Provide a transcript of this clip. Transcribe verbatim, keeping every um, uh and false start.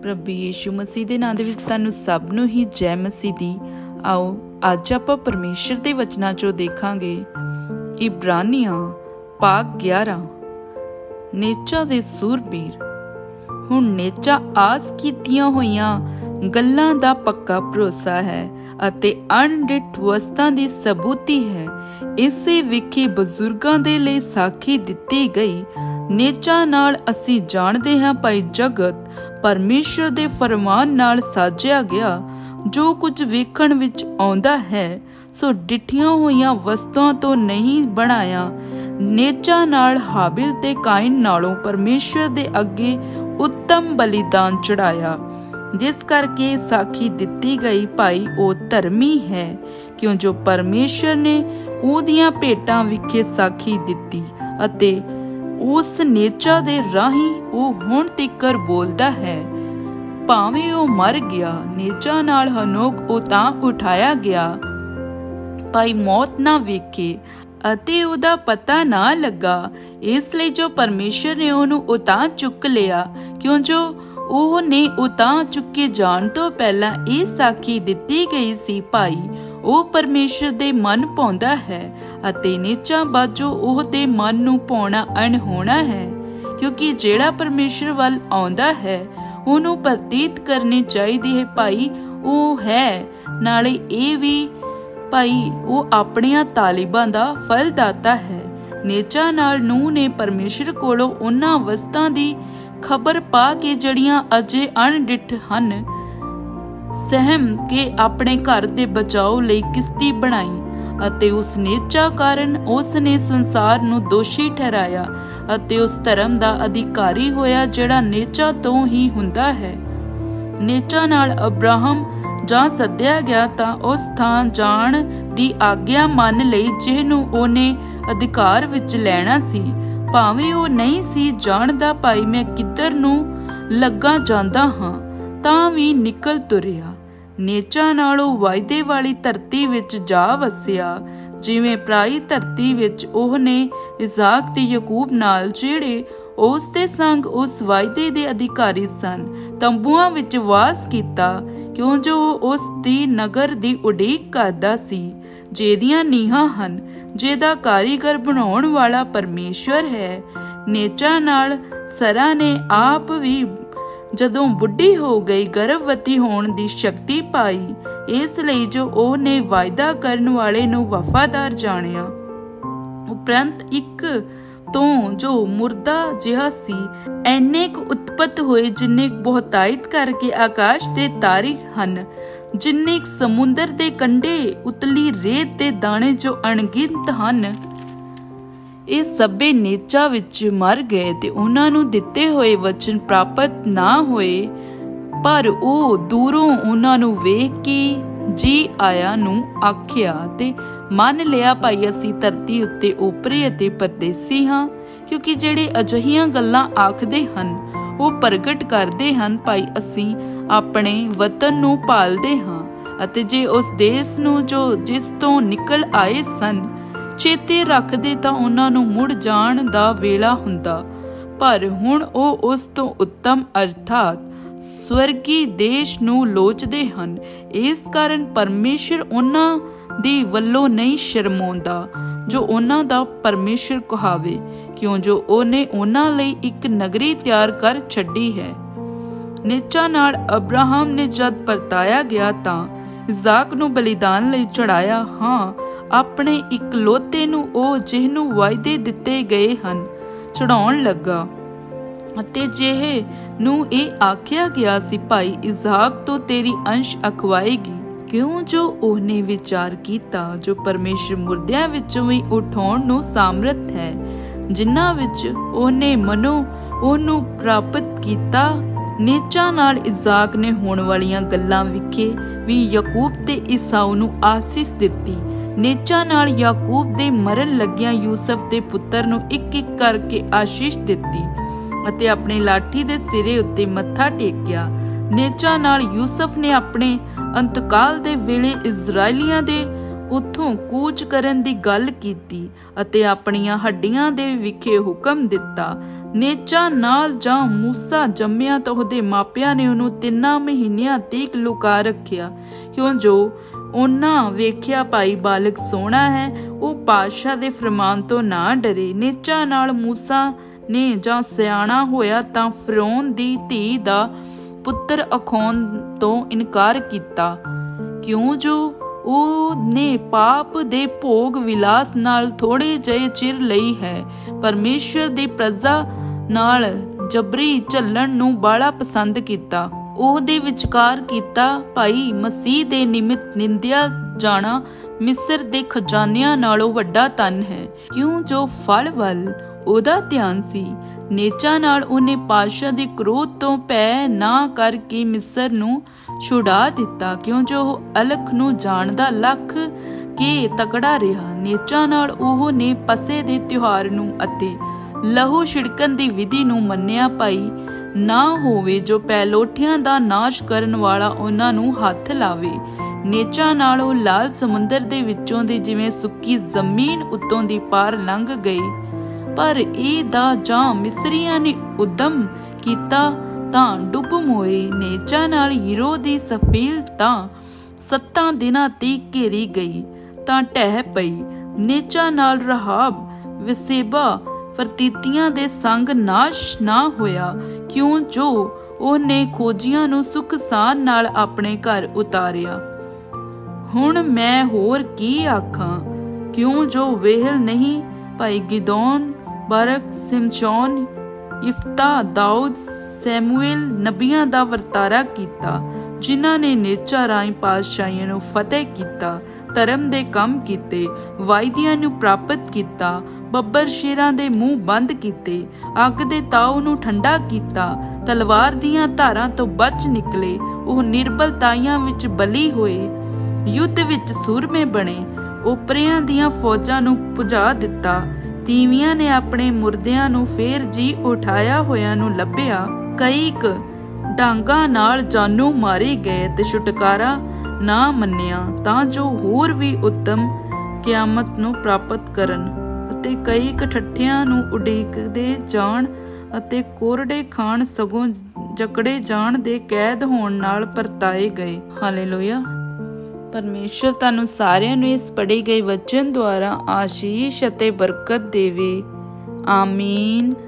प्रभु यीशु मसीह के नाम दे विच तुहानूं सब नूं ही जय मसीह दी। आओ अज आपां परमेश्वर के वचनां चों देखांगे इब्रानियां भाग ग्यारह। नेचा दे सूरबीर। हुण नेचा आस कीतियां होईयां गल्लां दा पक्का भरोसा है अते अणडिठ वस्तां दी सबूती है। इसे विखे बजुर्गां दे लई साखी दित्ती गई। नेचा नाल असी जाणदे हां भाई जगत परमेश्वर दे फरमान नाल साजिया गया। जो कुछ वेखण विच आउंदा है सो डिठियां होईयां वस्तुआं तो नहीं बनाया। नेचा नाल हाबिल ते काइन नालों परमेश्वर दे अगे उत्तम बलिदान चढ़ाया, जिस करके साखी दित्ती गई भाई ओ धर्मी है, क्यों जो परमेश्वर ने ओदियां भेटां विखे साखी दित्ती अते उस नेचा दे राही ओ हुण तिकर बोलदा है। भावें ओ मर गया, नेचा नाल हनोक ओ तां उठाया गया, भाई मौत ना वेखे अते ओदा पता ना लगा। इसलिए जो परमेश्वर ने ओनू उतां चुक लिया, क्यों जो ओह ने उतां चुके जाण तो पहला ये साखी दित्ती गई सी भाई ਉਹ परमेश्वर दे मन पाउंदा है अते नीचा बाजो ओह दे मन नूं पाउणा अणहोणा है, क्योंकि जेड़ा परमेश्वर वल आउंदा है ओनू प्रतीत करनी चाहिदी है भाई ओह है। नाले ये भी भाई वो अपनियां तालिबां दा फलदाता है। नेचा नाल नूह ने परमेश्वर कोलों उन्हां वस्तां दी खबर पा के जड़ियां अजे अणडिठ हन सहम के अपने घर दे बचाव लई किस्ती बनाई अते उस नेचा कारण उसने संसार नूं दोषी ठहराया अते उस धर्म दा अधिकारी होया जेड़ा नेचा तो ही हुंदा है। नेचा नाल अब्राहम जां सद्दिया गया तां उस थां जाण दी आग्या मन लई जिहनूं ओने अधिकार विच लैणा सी। भावें ओ नहीं सी जाणदा भाई मैं किधर नूं लग्गा जांदा हां, तां भी निकल तुरिया। नेचा नालों वायदे वाली धरती विच जा वसिया, जिवें पराई धरती विच ओहने इसाक ते याकूब नाल जेड़े उस दे संग उस वायदे दे अधिकारी सन तंबूआं विच वास कीता, क्यों जो उस दी नगर दी उडीक करदा सी जेदियां नीहां हन, जेदा कारीगर बनाउण वाला परमेश्वर है। नेचा नाल सरा ने आप भी जदों बुढ़ी हो गई गर्भवती होने की शक्ति पाई, इसलिए जो ओहने वायदा करन वाले नूं वफादार जानिया। उपरंत एक तो जो मुर्दा जिहा सी ऐने क उत्पत होए, जिन्ने बहुतायत करके आकाश दे तारे हन, जिन्ने समुंदर दे कंढे उतली रेत दे दाणे जो अणगिनत हन। ये सभे नेचा विच मर गए ते उन्हां नूं दित्ते होए वचन प्राप्त ना होए, पर ओ दूरों उन्हां नूं वेख के जी आया नूं आखिया ते मन लिया भाई असी धरती उत्ते ओपरे अते परदेसी हां, क्योंकि जेड़े अजिहियां गल्लां आखदे हन वो प्रगट करदे हन भाई असी अपने वतन नूं भालदे हां अते जे उस देश नूं जो जिस तों निकल आए सन चेते रखदे तां उन्हां नूं मुड़ जाण दा वेला हुंदा, पर हुण ओह उस तों उत्तम अर्थात स्वर्गी देश नूं लोचदे हन। इस कारण परमेश्वर उन्हां दी वल्लों नहीं शर्माउंदा जो उन्हां दा परमेश्वर कहावे, क्यों जो ओहने उन्हां लई एक नगरी तैयार कर छड्डी है। नेचा नाल अब्राहम ने जद परताया गया तां इसाक नूं बलिदान लई चढ़ाया। हाँ अपने इकलौते नूं ओ जिहनूं वायदे दित्ते गए हन चढ़ाउण लगा अते जेहे नूं इह आखिया गया सी भाई इसहाक तो तेरी अंश अखवाएगी, क्यों जो ओहने विचार कीता जो परमेश्वर मुर्दियां विचों भी उठाउण नूं सामर्थ है, जिन्हां विच ओहने मनो ओहनूं प्राप्त कीता। नेचा नाल इसहाक ने होण वालियां गल्लां विखे भी याकूब ते ईसाऊ नूं आसीस दित्ती। नेचा नाल याकूब दे मरन लग्गिया यूसुफ दे पुत्तर नूं इक इक करके आशीष दित्ती अते अपने लाठी दे सिरे उत्ते मत्था टेकिया। नेचा नाल यूसुफ ने अपने अंतकाल दे वेले इजराइलियां दे उत्थों कूच करन दी गल कीती अते अपनियां हड्डियां दे विखे हुक्म दित्ता ਨੇਚਾ ਨਾਲ ਜਾਂ ਮੂਸਾ ਜੰਮਿਆ ਤਾਂ ਉਹਦੇ ਮਾਪਿਆਂ ਨੇ ਉਹਨੂੰ ਤਿੰਨਾਂ ਮਹੀਨਿਆਂ ਤੀਕ ਲੁਕਾ ਰੱਖਿਆ, ਕਿਉਂ ਜੋ ਉਹਨਾਂ ਵੇਖਿਆ ਭਾਈ ਬਾਲਕ ਸੋਹਣਾ ਹੈ, ਉਹ ਪਾਤਸ਼ਾਹ ਦੇ ਫਰਮਾਨ ਤੋਂ ਨਾ ਡਰੇ। ਨੇਚਾ ਨਾਲ ਮੂਸਾ ਨੇ ਜਾਂ ਸਿਆਣਾ ਹੋਇਆ ਤਾਂ ਫਿਰੌਨ ਦੀ ਧੀ ਦਾ ਪੁੱਤਰ ਅਖਾਉਣ ਤੋਂ ਇਨਕਾਰ ਕੀਤਾ, ਕਿਉਂ ਜੋ ਉਹਨੇ ਪਾਪ ਦੇ ਭੋਗ ਵਿਲਾਸ ਨਾਲ ਥੋੜੇ ਜਿਹੇ ਚਿਰ ਲਈ ਹੈ, ਪਰਮੇਸ਼ਵਰ ਦੀ ਪ੍ਰਜਾ ਨਾਲ ਜਬਰੀ ਝੱਲਣ ਨੂੰ ਬਾਲਾ ਪਸੰਦ ਕੀਤਾ। ਉਹਦੇ ਵਿਚਕਾਰ ਕੀਤਾ ਭਾਈ ਮਸੀਹ ਦੇ ਨਿਮਿਤ ਨਿੰਦਿਆ ਜਾਣਾ ਮਿਸਰ ਦੇ ਖਜ਼ਾਨਿਆਂ ਨਾਲੋਂ ਵੱਡਾ ਧਨ ਹੈ, ਕਿਉਂ ਜੋ ਫਲ ਵੱਲ ਉਹਦਾ ਧਿਆਨ ਸੀ। ਨੇਚਾ ਨਾਲ ਉਹਨੇ ਪਾਤਸ਼ਾਹ ਦੇ ਕ੍ਰੋਧ ਤੋਂ ਭੈ ਨਾ ਕਰਕੇ ਮਿਸਰ ਨੂੰ ਛੁਡਾ ਦਿੱਤਾ, ਕਿਉਂ ਜੋ ਉਹ ਅਲਖ ਨੂੰ ਜਾਣਦਾ ਲੱਖ ਕੇ ਤਕੜਾ ਰਿਹਾ। ਨੇਚਾ ਨਾਲ ਉਹ ਨੇ ਪਸੇ ਦੇ ਤਿਉਹਾਰ ਨੂੰ ਅਤੇ ਲਹੂ ਛਿੜਕਣ ਦੀ ਵਿਧੀ ਨੂੰ ਮੰਨਿਆ। ਭਾਈ ਨਾ ਹੋਵੇ ਜੋ ਪਹਿਲੋਠਿਆਂ ਦਾ ਨਾਸ਼ ਕਰਨ ਵਾਲਾ ਉਹਨਾਂ ਨੂੰ ਹੱਥ ਲਾਵੇ। ਨੇਚਾ ਨਾਲ ਉਹ ਲਾਲ ਸਮੁੰਦਰ ਦੇ ਵਿੱਚੋਂ ਦੀ ਜਿਵੇਂ ਸੁੱਕੀ ਜ਼ਮੀਨ ਉੱਤੋਂ ਦੀ ਪਾਰ ਲੰਘ ਗਈ, ਪਰ ਇਹ ਦਾ ਜਾਂ ਮਿਸਰੀਆਂ ਨੇ ਉਦਮ ਕੀਤਾ ਤਾਂ ਡੁੱਬ ਮੋਏ। ਨੇਚਾ ਨਾਲ ਹੀਰੋ ਦੀ ਸਫੀਲ ਤਾਂ ਸੱਤਾਂ ਦਿਨਾਂ ਤੀਕ ਘੇਰੀ ਗਈ ਤਾਂ ਢਹਿ ਪਈ। ਨੇਚਾ ਨਾਲ ਰਹਾਬ ਵਸੇਬਾ ਫਰਤੀਤੀਆਂ ਦੇ ਸੰਗ ਨਾਸ਼ ਨਾ ਹੋਇਆ, ਕਿਉਂ ਜੋ ਉਹਨੇ ਖੋਜੀਆਂ ਨੂੰ ਸੁਖ ਸਾਨ ਨਾਲ ਆਪਣੇ ਘਰ ਉਤਾਰਿਆ। ਹੁਣ ਮੈਂ ਹੋਰ ਕੀ ਆਖਾਂ, ਕਿਉਂ ਜੋ ਵੇਹਲ ਨਹੀਂ। ਭਾਈ ਗਿਦੌਨ, ਬਰਕ, ਸਿਮਸ਼ੌਨ, ਇਫਤਾ, ਦਾਊਦ, ਸੈਮੂਏਲ ਨਬੀਆਂ ਦਾ ਵਰਤਾਰਾ ਕੀਤਾ, ਜਿਨ੍ਹਾਂ ਨੇ ਨੇਚਾ ਰਾਹੀਂ ਪਾਤਸ਼ਾਹੀਆਂ ਨੂੰ ਫਤਿਹ ਕੀਤਾ, ਧਰਮ ਦੇ ਕੰਮ ਕੀਤੇ, ਵਾਅਦਿਆਂ ਨੂੰ ਪ੍ਰਾਪਤ ਕੀਤਾ, ਬੱਬਰ ਸ਼ੇਰਾਂ ਦੇ ਮੂੰਹ ਬੰਦ ਕੀਤੇ, ਅੱਗ ਦੇ ਤਾਉ ਨੂੰ ਠੰਡਾ ਕੀਤਾ, ਤਲਵਾਰ ਦੀਆਂ ਧਾਰਾਂ ਤੋਂ ਬਚ ਨਿਕਲੇ। ਉਹ ਨਿਰਬਲਤਾਈਆਂ ਵਿੱਚ ਬਲੀ ਹੋਏ, ਯੁੱਧ ਵਿੱਚ ਸੂਰਮੇ ਬਣੇ, ਓਪਰਿਆਂ ਦੀਆਂ ਫੌਜਾਂ ਨੂੰ ਭੁਜਾ ਦਿੱਤਾ। ਤੀਵੀਆਂ ਨੇ ਆਪਣੇ ਮੁਰਦਿਆਂ ਨੂੰ ਫੇਰ ਜੀ ਉਠਾਇਆ ਹੋਇਆਂ ਨੂੰ ਲੱਭਿਆ। ਕਈ ਕੁ ਡਾਂਗਾਂ ਨਾਲ ਜਾਨੋਂ ਮਾਰੇ ਗਏ ਤੇ ਛੁਟਕਾਰਾ ਨਾ ਮੰਨਿਆ, ਤਾਂ ਜੋ ਹੋਰ ਵੀ ਉੱਤਮ ਕਿਆਮਤ ਨੂੰ ਪ੍ਰਾਪਤ ਕਰਨ, ਅਤੇ ਕਈ ਕੁ ਠੱਠਿਆਂ ਨੂੰ ਉਡੀਕਦੇ ਜਾਣ ਅਤੇ ਕੋਰੜੇ ਖਾਣ, ਸਗੋਂ ਜਕੜੇ ਜਾਣ ਦੇ ਕੈਦ ਹੋਣ ਨਾਲ ਪਰਤਾਏ ਗਏ। ਹਾਲੇਲੂਇਆ। ਪਰਮੇਸ਼ਰ ਤੁਹਾਨੂੰ ਸਾਰਿਆਂ ਨੂੰ ਇਸ ਪੜ੍ਹੇ ਗਏ ਵਚਨ ਦੁਆਰਾ ਆਸ਼ੀਸ਼ ਅਤੇ ਬਰਕਤ ਦੇਵੇ। ਆਮੀਨ।